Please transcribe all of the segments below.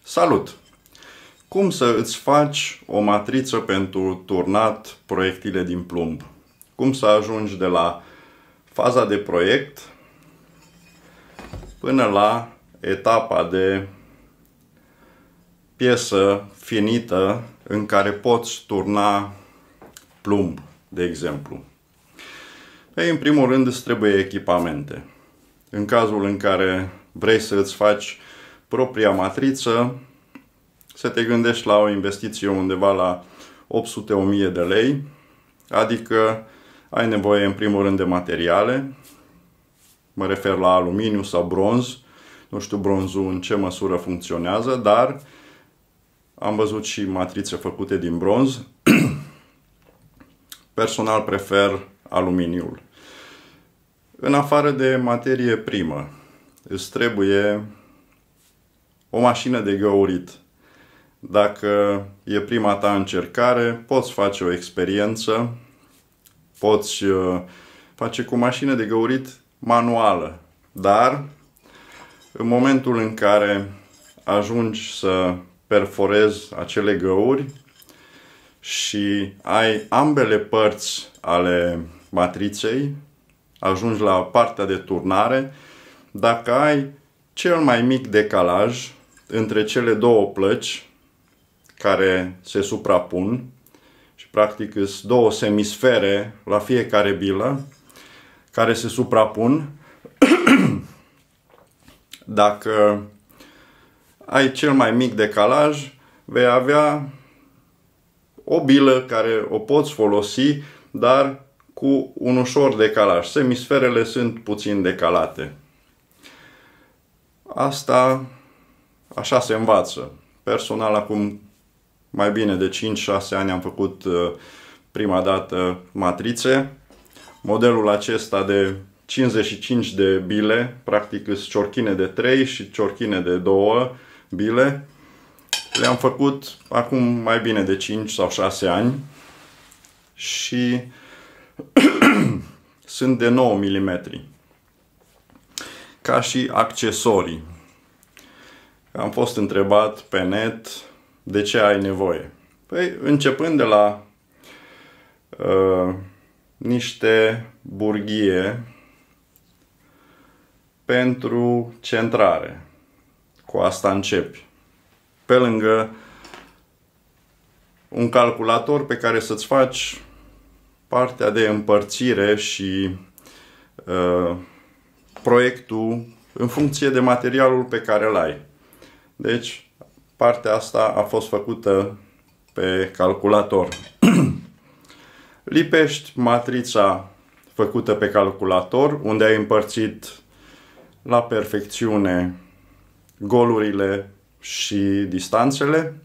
Salut! Cum să îți faci o matriță pentru turnat proiectile din plumb? Cum să ajungi de la faza de proiect până la etapa de piesă finită în care poți turna plumb, de exemplu? Ei, în primul rând îți trebuie echipamente. În cazul în care vrei să îți faci propria matriță, să te gândești la o investiție undeva la 800-1000 de lei, adică ai nevoie în primul rând de materiale, mă refer la aluminiu sau bronz, nu știu bronzul în ce măsură funcționează, dar am văzut și matrițe făcute din bronz. Personal prefer aluminiul. În afară de materie primă, îți trebuie o mașină de găurit. Dacă e prima ta încercare, poți face o experiență, poți face cu mașină de găurit manuală, dar în momentul în care ajungi să perforezi acele găuri și ai ambele părți ale matriței, ajungi la partea de turnare, dacă ai cel mai mic decalaj între cele două plăci care se suprapun și practic sunt două semisfere la fiecare bilă care se suprapun, dacă ai cel mai mic decalaj, vei avea o bilă care o poți folosi, dar cu un ușor decalaj. Semisferele sunt puțin decalate. Asta așa se învață. Personal, acum mai bine de 5-6 ani am făcut prima dată matrițe. Modelul acesta de 55 de bile, practic sunt ciorchine de 3 și ciorchine de 2 bile. Le-am făcut acum mai bine de 5 sau 6 ani și sunt de 9 mm. Ca și accesorii. Am fost întrebat pe net de ce ai nevoie. Păi, începând de la niște burghie pentru centrare. Cu asta începi. Pe lângă un calculator pe care să-ți faci partea de împărțire și proiectul în funcție de materialul pe care îl ai. Deci, partea asta a fost făcută pe calculator. Lipești matrița făcută pe calculator, unde ai împărțit la perfecțiune golurile și distanțele,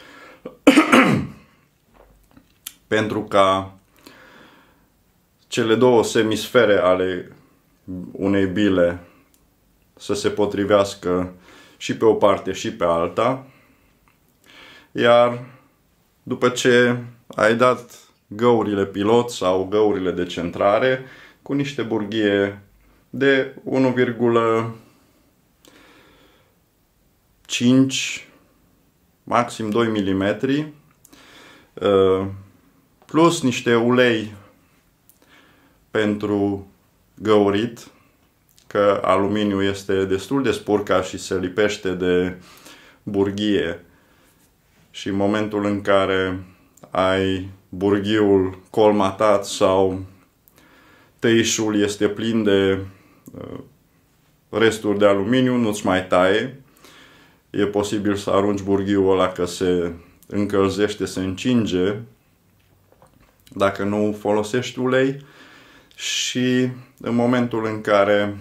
pentru ca cele două semisfere ale unei bile să se potrivească și pe o parte și pe alta. Iar după ce ai dat găurile pilot sau găurile de centrare cu niște burghie de 1,5 maxim 2 mm plus niște ulei pentru găurit, că aluminiul este destul de spurcat și se lipește de burghie și în momentul în care ai burghiul colmatat sau teișul este plin de resturi de aluminiu, nu-ți mai taie. E posibil să arunci burghiul ăla că se încălzește, se încinge dacă nu folosești ulei. Și în momentul în care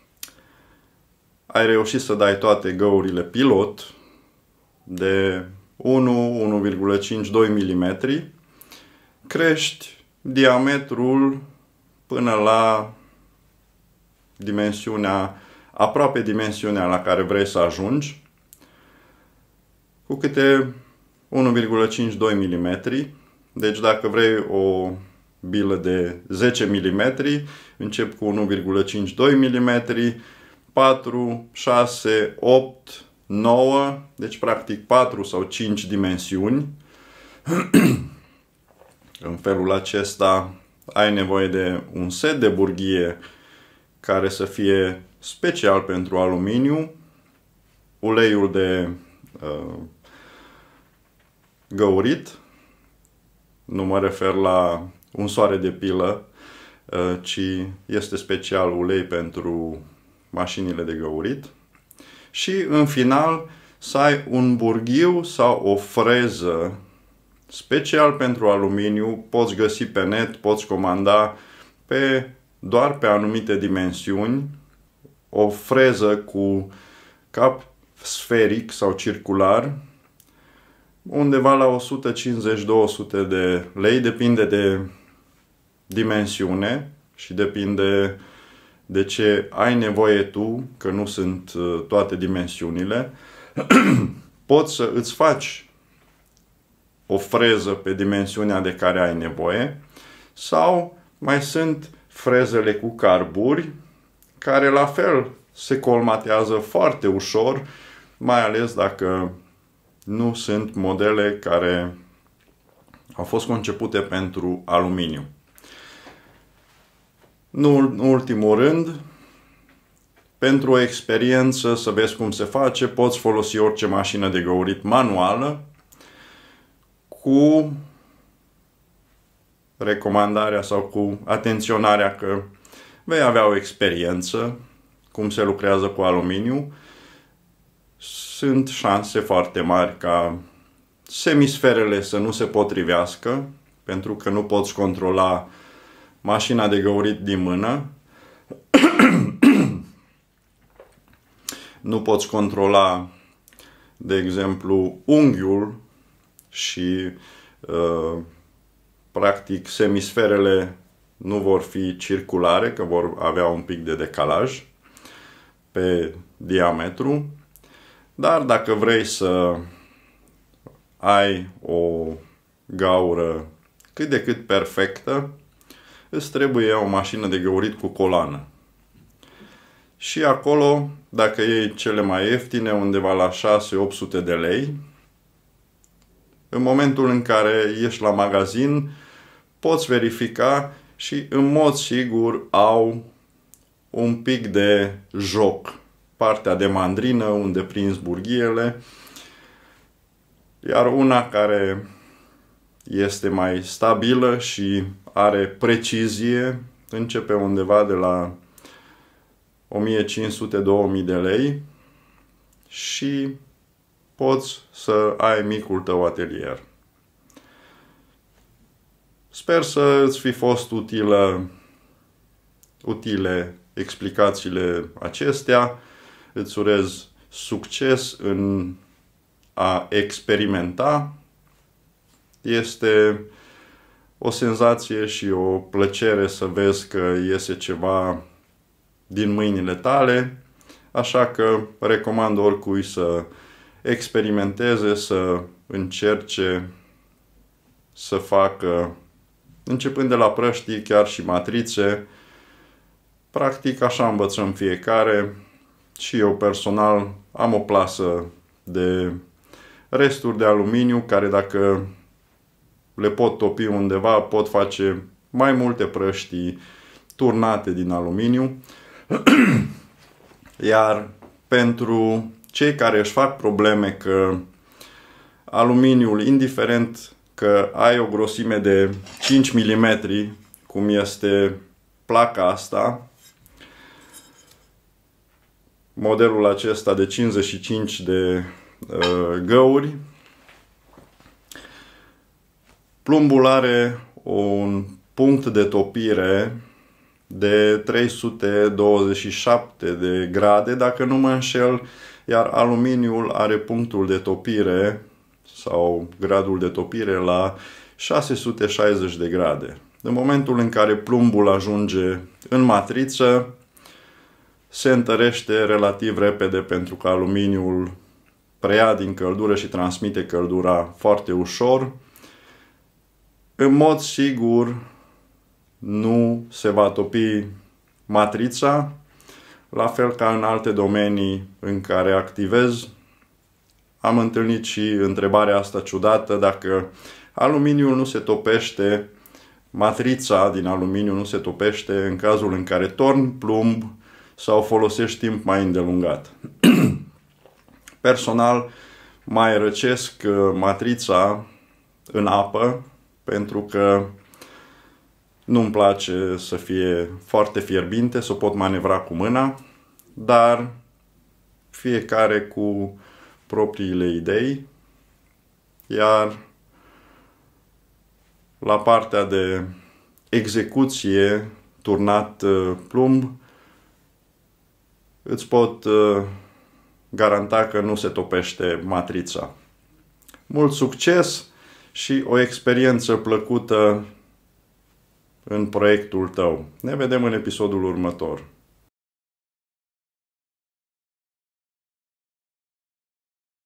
ai reușit să dai toate găurile pilot de 1,5-2 mm, crești diametrul până la dimensiunea, aproape dimensiunea la care vrei să ajungi, cu câte 1,5-2 mm. Deci dacă vrei o bilă de 10 mm, încep cu 1,5-2 mm, 4, 6, 8 9, deci practic 4 sau 5 dimensiuni. În felul acesta ai nevoie de un set de burghie care să fie special pentru aluminiu, uleiul de găurit, nu mă refer la un soare de pilă, ci este special ulei pentru mașinile de găurit. Și în final să ai un burghiu sau o freză special pentru aluminiu. Poți găsi pe net, poți comanda doar pe anumite dimensiuni o freză cu cap sferic sau circular, undeva la 150-200 de lei, depinde de dimensiune și depinde de ce ai nevoie tu, că nu sunt toate dimensiunile. Poți să îți faci o freză pe dimensiunea de care ai nevoie, sau mai sunt frezele cu carburi, care la fel se colmatează foarte ușor, mai ales dacă nu sunt modele care au fost concepute pentru aluminiu. Nu în ultimul rând, pentru o experiență să vezi cum se face, poți folosi orice mașină de găurit manuală, cu recomandarea sau cu atenționarea că vei avea o experiență cum se lucrează cu aluminiu. Sunt șanse foarte mari ca semisferele să nu se potrivească, pentru că nu poți controla mașina de găurit din mână. Nu poți controla, de exemplu, unghiul și practic semisferele nu vor fi circulare, că vor avea un pic de decalaj pe diametru. Dar dacă vrei să ai o gaură cât de cât perfectă, îți trebuie o mașină de găurit cu coloană. Și acolo, dacă iei cele mai ieftine, undeva la 600-800 de lei, în momentul în care ești la magazin, poți verifica și în mod sigur au un pic de joc. Partea de mandrină unde prinzi burghiele, iar una care este mai stabilă și are precizie începe undeva de la 1500-2000 de lei și poți să ai micul tău atelier. Sper să îți fi fost utile explicațiile acestea. Îți urez succes în a experimenta. Este o senzație și o plăcere să vezi că iese ceva din mâinile tale, așa că recomand oricui să experimenteze, să încerce să facă, începând de la prăștii, chiar și matrițe. Practic așa învățăm fiecare. Și eu personal am o plasă de resturi de aluminiu care, dacă le pot topi undeva, pot face mai multe prăștii turnate din aluminiu. Iar pentru cei care își fac probleme că aluminiul, indiferent că ai o grosime de 5 mm, cum este placa asta, modelul acesta de 55 de găuri, plumbul are un punct de topire de 327 de grade, dacă nu mă înșel, iar aluminiul are punctul de topire sau gradul de topire la 660 de grade. În momentul în care plumbul ajunge în matriță, se întărește relativ repede, pentru că aluminiul preia din căldură și transmite căldura foarte ușor. În mod sigur nu se va topi matrița, la fel ca în alte domenii în care activez. am întâlnit și întrebarea asta ciudată, dacă aluminiul nu se topește, matrița din aluminiu nu se topește în cazul în care torni plumb sau folosești timp mai îndelungat. Personal, mai răcesc matrița în apă pentru că nu-mi place să fie foarte fierbinte, să o pot manevra cu mâna, dar fiecare cu propriile idei. Iar la partea de execuție, turnat plumb, îți pot garanta că nu se topește matrița. Mult succes și o experiență plăcută în proiectul tău. Ne vedem în episodul următor.